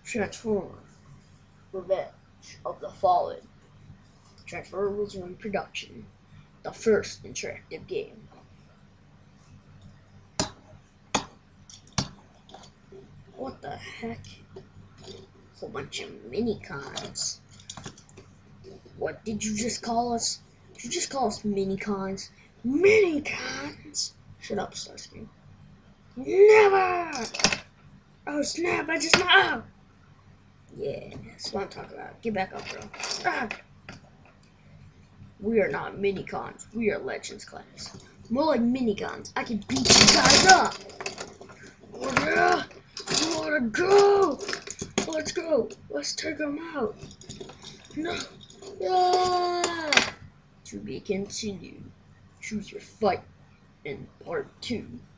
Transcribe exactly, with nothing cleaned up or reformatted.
Transformer: Revenge of the Fallen. Transformer was in production. The first interactive game. What the heck? Whole bunch of mini-cons. What did you just call us? Did you just call us mini-cons? Mini-cons? Shut up, Starscream. Never! Oh snap, I just know! Yeah, that's what I'm talking about. Get back up, bro. Ah. We are not mini-cons. We are Legends class. More like mini-cons. I can beat you guys up! Oh yeah! You wanna go? Let's go! Let's take them out! No! Yeah! To be continued. Choose your fight in part two.